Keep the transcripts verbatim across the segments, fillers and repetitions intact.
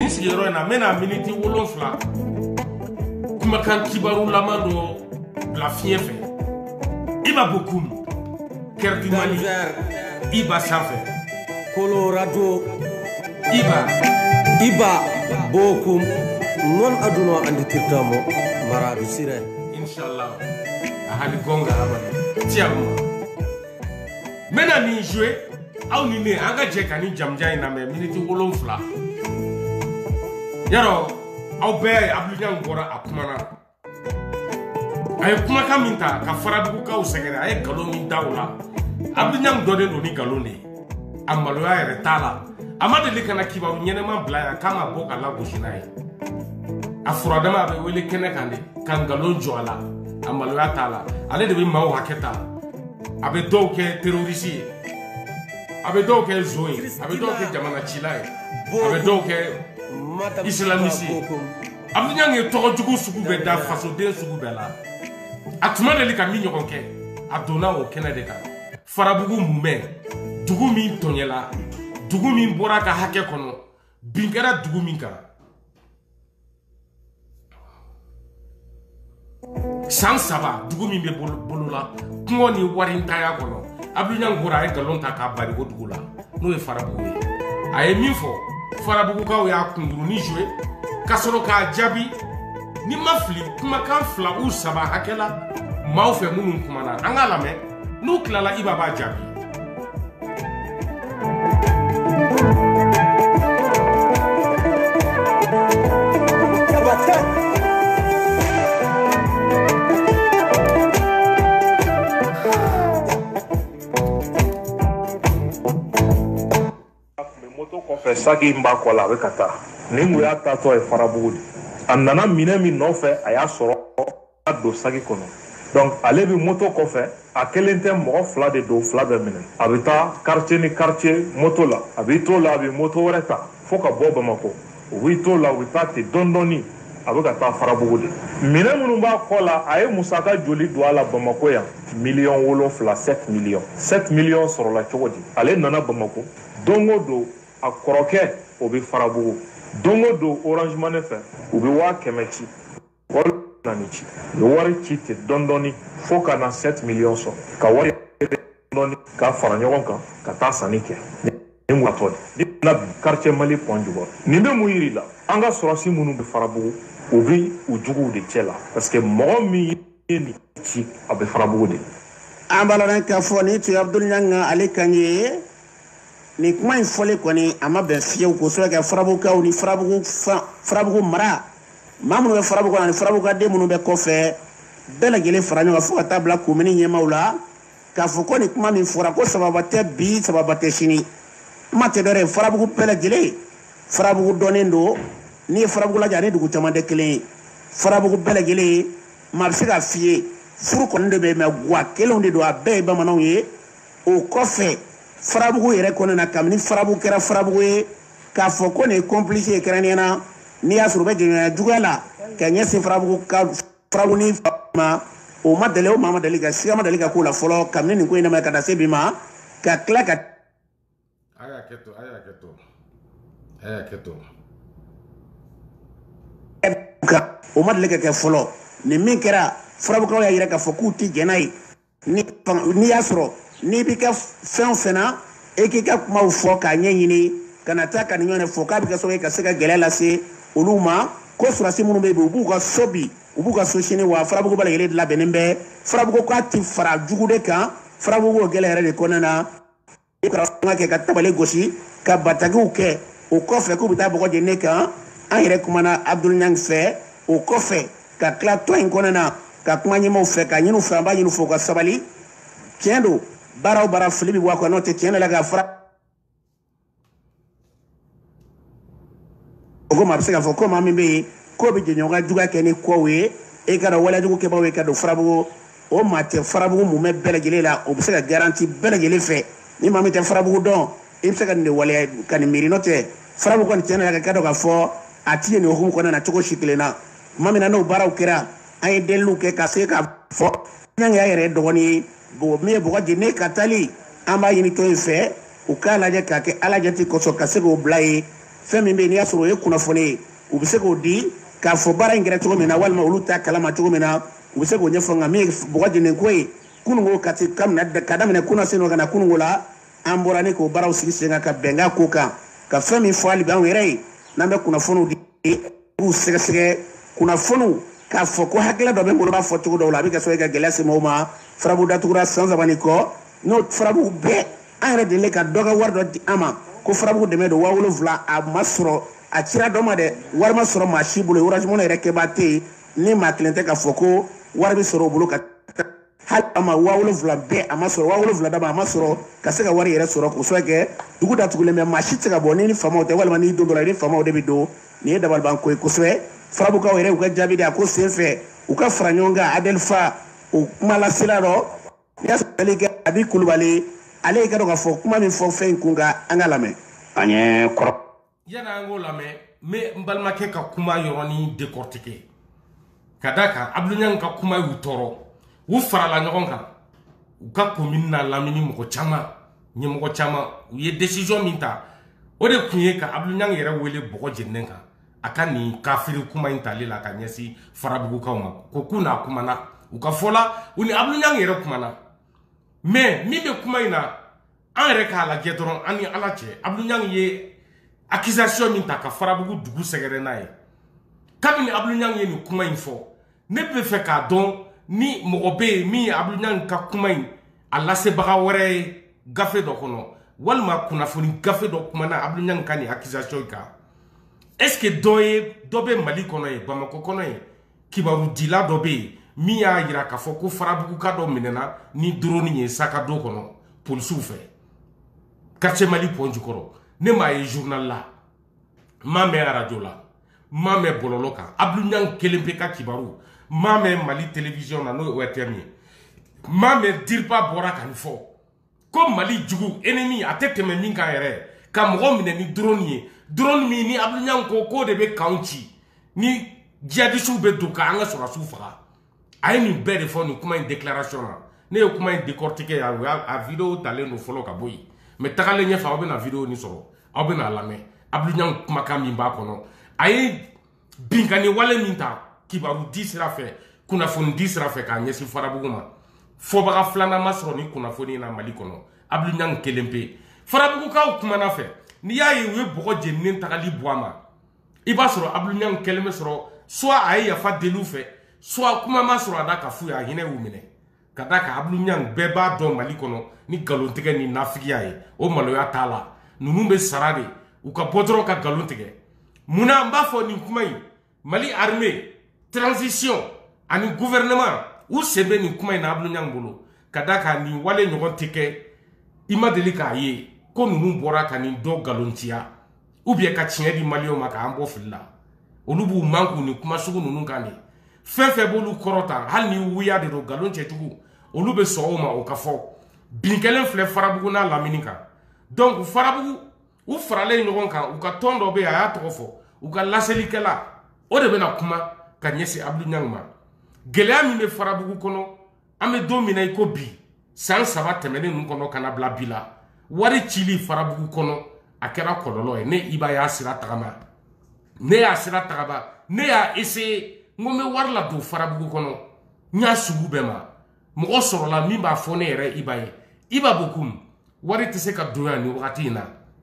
min sigiyɔrɔ in na n bɛna miniti wolonfila kumakan kibaru laman dɔ bila fiɲɛ fɛ. Iba Bokoum, Cœur du Mali, Iba sanfɛ. Colorado, Iba, Iba Bokoum, non aduno andi tirtamo maradu sire. Inshallah, ahali gonga abadi. Tiamu. Mena ni jouer, aw ni ne an ka jɛ ka ni jamujan in lamɛn miniti wolonfila. Yaro, aw bɛɛ ye Abdou bɔra a kumana. A ye kumakan min ta ka farabugukaw sɛgɛrɛ, a ye galon min da o la. Abdou dɔnnen don ni galon de ye. A maloya yɛrɛ t'a la. A ma deli kana kibaru ɲɛnɛma bila yan k'an ka bɔ ka lagosi n'a ye. A furadama a bɛ wele kɛnɛ kan de, ka galon jɔ a la. A maloya t'a la. Ale de bɛ maaw hakɛ ta. A bɛ dɔw kɛ terroriste ye. A bɛ dɔw kɛ zon ye. A bɛ dɔw kɛ jamana cila ye. A bɛ dɔw kɛ islamiste ye. Abdou ye tɔgɔ jugu sugu bɛɛ da fasoden sugu bɛɛ la. A tuma deli ka min ɲɔgɔn kɛ, a donna o kɛnɛ de kan. Farabugu mumɛ, dugu min tɔɲɛla, dugu min bɔra ka hakɛ kɔnɔ, bin kɛra dugu min kan. San saba dugu min bɛ bolo la, kungo ni wari ntanya kɔnɔ. Abdou bɔra a ye galon ta k'a bari o dugu la, n'o ye Farabugu ye. A ye min fɔ, Farabugukaw y'a kunkurunin joué, ka sɔrɔ k'a jaabi. Ni ma fili kumakan fila u saba hakɛ la, maaw fɛ minnu kumana, an k'a lamɛn, n'u tilala Iba b'a jaabi. Moto kɔfɛ saki n b'a kɔ la a bɛ ka taa. Nin kun y'a taatɔ ye Farabugu de. A nana minɛ min nɔfɛ a y'a sɔrɔ a don saki kɔnɔ. Donc ale bi moto kɔfɛ a kelen tɛ mɔgɔ fila de don fila bɛ minɛ. A bɛ taa quartier ni quartier moto la. A b'i to la a bɛ moto wɛrɛ ta fo ka bɔ Bamakɔ. U b'i to la u bɛ taa ten dɔɔni dɔɔni a bɛ ka taa Farabugu de. Minɛ minnu b'a kɔ la a ye musaka joli don a la Bamakɔ yan miliyɔn wolonfila sept millions. sept millions sɔrɔla cogo di? Ale nana Bamakɔ don o don a kɔrɔkɛ o bɛ Farabugu. Don o don Orange Money fɛ u bɛ waa kɛmɛ ci wari nani ci u bɛ wari ci ten dɔɔni dɔɔni fo ka na sept millions sɔrɔ ka wari dɔɔni ka fara ɲɔgɔn kan ka taa sanni kɛ nin watɔ de ni na bi quartier Mali pɔn jukɔrɔ nin bɛ mun yiri la an ka sɔrɔsi minnu bɛ Farabugu u bɛ u juguw de cɛ la parce que mɔgɔ min ye nin ci a bɛ Farabugu de. An baladan k'a fɔ ni tun ye Abdou ale kan ye. Ni kuma in fɔlen kɔni a ma bɛn fiyewu k'o sɔrɔ kɛ Farabugukaw ni Farabugu Farabugu mara maa minnu bɛ Farabugu kɔnɔ ani Farabugukaden minnu bɛ kɔfɛ bɛɛ lajɛlen fara ɲɔgɔn kan fo ka taa bila komini ɲɛmaaw la k'a fɔ ko nin kuma min fɔra ko sababa tɛ bi sababa tɛ sini kuma tɛ dɔ wɛrɛ ye Farabugu bɛɛ lajɛlen Farabugu dɔnnen don n'i ye Farabugu lajɛ ani dugu caman tɛ kelen ye Farabugu bɛɛ lajɛlen maa bɛ se k'a f'i ye furu kɔni de bɛ yen mɛ guwa kelenw de don a bɛɛ ye bamananw ye o kɔfɛ Farabugu yɛrɛ kɔnɔ na kabini Farabugu kɛra Farabugu ye k'a fɔ ko nin ye complice ye kɛrɛnkɛrɛnnenya n'i y'a sɔrɔ u bɛ jɛɲɔgɔnya juguya la ka ɲɛsin Farabugu ka Farabugu ni ma o ma deli o maa ma deli ka siga ma deli ka k'o la fɔlɔ kabini nin ko in daminɛ ka taa se bi ma ka tila ka. A y'a kɛ to a y'a kɛ to a y'a kɛ to. O ma deli ka kɛ fɔlɔ nin min kɛra Farabugukaw y'a yira k'a fɔ k'u tɛ jɛn n'a ye n'i y'a sɔrɔ. N'i b'i ka fɛn o fɛn na e k'i ka kumaw fɔ k'a ɲɛɲini ka na taa ka nin ɲɔgɔn fɔ k'a bɛ kɛ sababu ye ka se ka gɛlɛya lase olu ma ko sɔrɔdasi minnu bɛ yen u b'u ka so bi u b'u ka so sini wa Farabugu bɛɛ lajɛlen labɛnnen bɛ Farabugu k'a ti fara jugu de kan Farabugu o gɛlɛya yɛrɛ de kɔnɔna na e ka kɛ ka tabale gosi ka batakiw kɛ o kɔfɛ k'u bɛ taa bɔgɔ jeni ne kan an yɛrɛ kumana Abdou fɛ o kɔfɛ ka tila tɔn in kɔnɔna na ka kuma ɲɛmaaw fɛ ka ɲini u fɛ an b'a ɲini u fɛ u ka sabali tiɲɛ don. Baara o baara fili bɛ bɔ a kɔnɔ n'o tɛ tiɲɛ la ka fara o ko maa bɛ se k'a fɔ ko maa min bɛ yen k'o bɛ jɛɲɔgɔn juguya kɛ ni kɔw ye e ka dɔn waleyajugu kɛbaaw ye ka don Farabugu o maa tɛ Farabugu mumɛ bɛɛ lajɛlen la o bɛ se ka garanti bɛɛ lajɛlen fɛ ni maa min tɛ Farabugu dɔn i bɛ se ka nin de waleya ka nin miiri n'o tɛ Farabugu kɔni tiɲɛ la ka dɔn k'a fɔ a ti ye nin hukumu kɔnɔna na cogo si kelen na tuma min na n'o baaraw kɛra an ye deliliw kɛ ka se k'a fɔ ɲangi y'a yɛrɛ dɔgɔnin ye. Bon min ye bɔgɔ jeni ka taali an b'a ɲini tɔn in fɛ u k'a lajɛ k'a kɛ Ala jati kosɔn ka se k'o bila ye fɛn min bɛ yen n'i y'a sɔrɔ o ye kunnafoni ye u bɛ se k'o di k'a fɔ baara in kɛra cogo min na walima olu ta kalama cogo min na u bɛ se k'o ɲɛfɔ nka min ye bɔgɔ jeninen ko ye kununko ka daminɛ kunna sen dɔ ka na kununko la an bɔra ni k'o baaraw sigi sen kan ka bɛnkan k'o kan ka fɛn min fɔ hali bi anw yɛrɛ ye n'an bɛ kunnafoniw di k'u sɛgɛsɛgɛ kunnafoniw k'a fɔ ko hakilila dɔ bɛ n bolo b'a fɔ cogo dɔw la a bɛ kɛ sababu ye ka gɛlɛya se mɔgɔw ma farabu datugura san saba nin kɔ n'o farabu bɛɛ an yɛrɛ delile ka dɔ ka wari dɔ di an ma ko farabu dɛmɛ don waa wolonwula a ma sɔrɔ a cira dɔ ma dɛ wari ma sɔrɔ maa si bolo Orange Money yɛrɛ kɛbaa tɛ yen ni maa kelen tɛ k'a fɔ ko wari bɛ sɔrɔ o bolo ka hali a ma waa wolonwula bɛɛ a ma sɔrɔ waa wolonwula dama a ma sɔrɔ ka se ka wari yɛrɛ sɔrɔ k'o sababu kɛ dugu datugulen mɛ maa si tɛ se ka bɔ ni ni faamaw tɛ walima ni don dɔ la ni faamaw de bɛ don nin ye dabalibanko ye kosɛbɛ farabukaw yɛrɛ u ka jaabi de a ko sen fɛ u ka fara ɲɔgɔn kan Adel Fa o kuma lasela dɔ n'i y'a sɔrɔ kɛ Abi Kulubali ale y'i ka dɔn k'a fɔ kuma min fɔ fɛn in kun kan an ka lamɛn. an ye kɔrɔ. yani an k'o lamɛn n bɛ n balimakɛ ka kuma yɔrɔnin décortiquer ka d'a kan Abdou ka kuma y'u tɔɔrɔ u farala ɲɔgɔn kan u ka commune na lamini mɔgɔ caman ɲɛmɔgɔ caman u ye décision min ta o de tun ye ka Abdou yɛrɛ wele bɔgɔ jeninen kan a ka nin kafiri kuma in tali la ka ɲɛsin farabugukaw ma ko k'u n'a kumana u ka fɔ la u ni Abdou yɛrɛ kumana mais min bɛ kuma in na an yɛrɛ k'a lajɛ dɔrɔn an ni Ala cɛ Abdou ye accusation min ta ka farabugu dugu sɛgɛrɛ n'a ye kabini Abdou ye nin kuma in fɔ ne bɛ fɛ k'a dɔn ni mɔgɔ bɛ yen min ye Abdou ka kuma in a lasebaga wɛrɛ ye gafe dɔ kɔnɔ walima kunnafoni gafe dɔ kumana Abdou ka nin accusation kan est-ce que dɔ ye dɔ bɛ Mali kɔnɔ ye Bamako kɔnɔ ye kibaru dila dɔ bɛ yen min y'a jira k'a fɔ ko farabuguka dɔ minɛna ni drone ye Sakado kɔnɔ polisiw fɛ quartier Mali pont Jukɔrɔ ne m'a ye journal la m'a mɛn radio la m'a mɛn bɔlɔlɔ kan Abdou kelen pe ka kibaru m'a mɛn Mali télévision na n'o ye O R T M ye m'a mɛn Dirba bɔra ka nin fɔ ko Mali jugu ennemi a tɛ tɛmɛ min kan yɛrɛ ka mɔgɔ minɛ ni drone ye drone min ni Abdou ko ko de bɛ kanw ci ni djihadistes bɛ don ka an ka sɔrɔdasiw faga a ye nin bɛɛ de fɔ nin kuma in déclaration na ne ye kuma in décortiquer a a vidéo talen don fɔlɔ ka bɔ yen mais tagalen ɲɛfɛ aw bɛna vidéo ni sɔrɔ aw bɛna lamɛn Abdou kumakan min b'a kɔnɔ a ye binkani wale min ta kibaru di sira fɛ kunnafoni di sira fɛ k'a ɲɛsin farabugu ma fɔbaga filanan ma sɔrɔ ni kunnafoni na Mali kɔnɔ Abdou kelen pe farabugukaw kumana fɛ n'i y'a ye u ye bɔgɔ jeninen tagali bɔ a ma i b'a sɔrɔ Abdou kelen bɛ sɔrɔ soit a ye yafa deliw fɛ soit kuma ma sɔrɔ a da ka fu ye a hinɛ y'u minɛ ka da kan Abdou bɛɛ b'a dɔn Mali kɔnɔ ni galon tigɛ ni nafigiya ye o maloya t'a la ninnu bɛ sara de u ka bɔ dɔrɔn ka galon tigɛ munna n b'a fɔ nin kuma in Mali armée transition ani gouvernement u sen bɛ nin kuma in na Abdou bolo ka da kan nin wale ɲɔgɔn tɛ kɛ i ma deli k'a ye ko ninnu bɔra ka nin dɔ galontiya ou bien ka tiɲɛ di Maliens ma k'an bɔ fili la olu b'u manku ni kuma sugu ninnu kan de fɛn fɛn b'olu kɔrɔta hali ni wuya de don galon cɛjugu olu bɛ sɔn o ma o ka fɔ bin kelen filɛ farabugu n'a lamini kan donc farabugu u faralen ɲɔgɔn kan u ka tɔn dɔ bɛ yen a y'a tɔgɔ fɔ u ka laselikɛla o de bɛna kuma ka ɲɛsin Abdou ma gɛlɛya min bɛ farabugu kɔnɔ an bɛ don min na i ko bi san saba tɛmɛnen ninnu kɔnɔ ka na bila bi la wari cili farabugu kɔnɔ a kɛra kɔlɔlɔ ye ne Iba y'a sira tagama ne y'a sira tagama ne y'a essayer n ko n bɛ wari ladon farabugu kɔnɔ n y'a sugu bɛɛ ma mɔgɔ sɔrɔla min b'a fɔ ne yɛrɛ Iba ye Iba Bokum wari tɛ se ka don yan nin wagati in na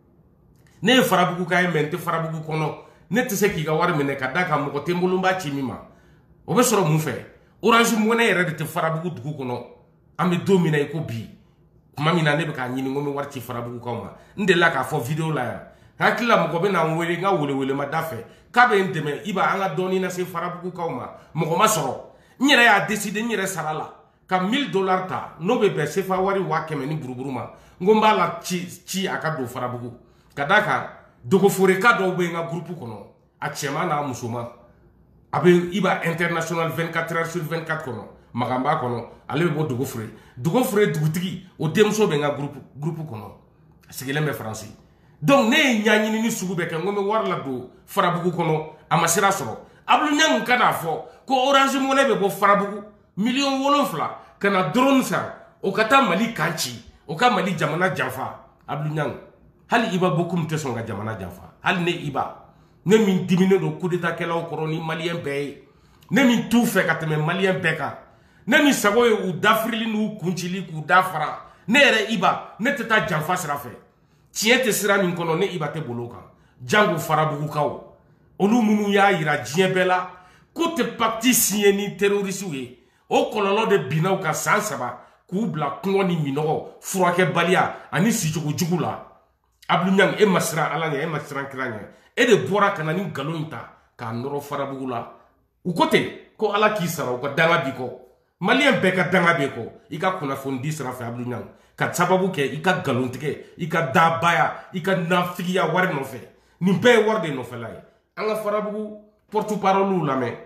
ne ye farabugu ka ye mɛ n tɛ farabugu kɔnɔ ne tɛ se k'i ka wari minɛ ka da kan mɔgɔ tɛ n bolo n b'a ci min ma o bɛ sɔrɔ mun fɛ Orange Money yɛrɛ de tɛ farabugu dugu kɔnɔ an bɛ don min na i ko bi kuma min na ne bɛ k'a ɲini ko n bɛ wari ci farabugukaw ma n delila k'a fɔ video la yan hakili la mɔgɔ bɛ na n wele n ka welewele ma da fɛ k'a bɛ n dɛmɛ Iba an ka dɔɔnin lase farabugukaw ma mɔgɔ ma sɔrɔ n yɛrɛ y'a décider n yɛrɛ sara la ka mille dollars ta n'o bɛ bɛn sefa wari waa kɛmɛ ni buruburu ma n ko n b'a la ci ci a ka don farabugu ka da kan dogoforeka dɔw bɛ yen n ka groupe kɔnɔ a cɛman n'a musoman a bɛ Iba international vingt-quatre heures sur vingt-quatre kɔnɔ magan b'a kɔnɔ ale bɛ bɔ dogofore dogofore dugutigi o denmuso bɛ n ka groupe groupe kɔnɔ a sigilen bɛ Faransi donc ne ye ɲaɲinini sugu bɛɛ kɛ n ko n bɛ wari ladon farabugu kɔnɔ a ma sira sɔrɔ Abdou ka n'a fɔ ko Orange Money bɛ bɔ farabugu miliyɔn wolonwula ka na drone san o ka taa Mali kan ci o ka Mali jamana janfa Abdou hali Iba Bokum tɛ sɔn ka jamana janfa hali ne iba ne min dimine do coup d'état kɛlaw kɔrɔ ni malien bɛɛ ye ne min t'u fɛ ka tɛmɛ malien bɛɛ kan ne min sago ye u dafirili n'u kuncili k'u da fara ne yɛrɛ iba ne tɛ taa janfa sira fɛ tiɲɛ tɛ sira min kɔnɔ ne iba tɛ bolo kan jango farabugukaw olu minnu y'a yira diɲɛ bɛɛ la ko tɛ pacte signé ni terrorisiw ye o kɔlɔlɔ de binnaw ka san saba k'u bila kɔngɔ ni minɔgɔ furakɛbaliya ani sicogo jugu la Abdou Niang e ma siran ala ɲɛ e ma siran kira ɲɛ e de bɔra ka na ni nkalon in ta k'a nɔrɔ farabugu la u ko ten ko ala k'i sara u ka danga b'i kɔ maliyɛn bɛɛ ka danga b'i kɔ i ka kunnafoni di sira fɛ Abdou Niang ka sababu kɛ i ka nkalon tigɛ i ka dabaya i ka nafigiya wari nɔfɛ nin bɛɛ ye wari de nɔfɛla ye an ka farabugu porte parole lamɛn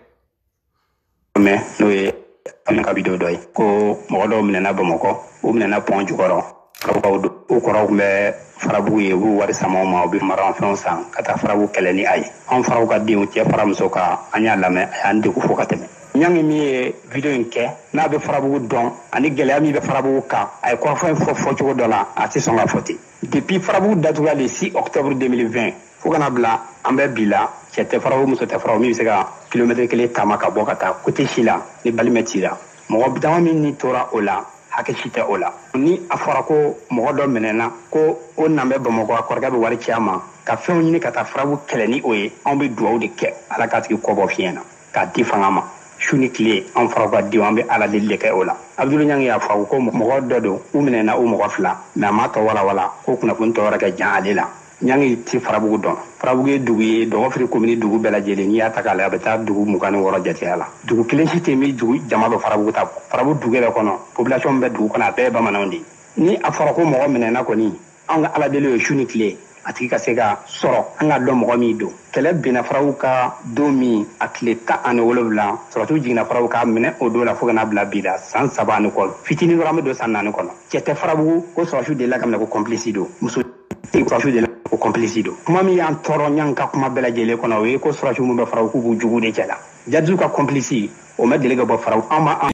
mais n'o ye an ka bidon dɔ ye ko mɔgɔ dɔw minɛna Bamakɔ u minɛna pont jukɔrɔ kabaw do u kɔrɔw tun bɛ farabugu ye u b'u wari sama ma u bɛ maranfɛnw san ka taa farabugu kɛlɛ ni a ye anw faraw ka denw cɛ fara muso ka an y'a lamɛn a y'an degun fo ka tɛmɛ Niang min ye video in kɛ n'a bɛ farabugu dɔn ani gɛlɛya min bɛ farabugu kan a ye kɔrɔfɔ in fɔ fɔcogo dɔ la a tɛ sɔn ka fɔ ten depuis farabugu datuguya le six octobre deux mille vingt fo kana bila an bɛ bi la cɛ tɛ farabugu muso tɛ farabugu min bɛ se ka kilomɛtiri kelen taama ka bɔ ka taa côté si la ni balimɛ cira mɔgɔ dama min ni tora o la hakɛ si tɛ o la ni a fɔra ko mɔgɔ dɔ minɛna ko o nan bɛ Bamakɔ a kɔrɔkɛ bɛ wari ci a ma ka fɛnw ɲini ka taa farabugu kɛlɛ ni o ye anw bɛ dugawu de kɛ ala k'a tigi kɔ bɔ fiɲɛ na k'a di fanga ma su ni tile anw faraw ka denw an bɛ ala deli de kɛ o la Abdou Niang y'a fɔ ko mɔgɔ dɔ don u minɛna u mɔgɔ fila mais a ma tɔ walawala ko kunnafoni tɔ wɛrɛ kɛ jan ale la Niang ti farabugu dɔn farabugu ye dugu ye dɔgɔfiri komini dugu bɛɛ lajɛlen n'i y'a ta k'a lajɛ a bɛ taa dugu mugan ni wɔɔrɔ jateya la dugu kelen si tɛ min dugu jama bɛ farabugu ta farabugu dugu yɛrɛ kɔnɔ population bɛ dugu kɔnɔ a bɛɛ ye bamananw de ye ni a fɔra ko mɔgɔ minɛna kɔni anw ka ala deli ye su ni tile a tigi ka se ka sɔrɔ an ka dɔn mɔgɔ min don kɛlɛ binna farabugu ka don min a tile tan ani wolonwula sɔrɔtu jiginna farabugu k'a minɛ o don la fo ka n'a bila bi la san saba ani kɔ fitinin dɔrɔn an bɛ don san naani kɔnɔ cɛ tɛ farabugu ko sɔrɔtu delila ka minɛ ko complice don muso sɔrɔtu delila ko complice don kuma min y'an tɔɔrɔ Niang ka kuma bɛɛ lajɛlen kɔnɔ o ye ko sɔrɔtu min bɛ farabugu k'u b'u jugu de cɛ la jadiju ka complice o ma deli ka bɔ farabugu an ma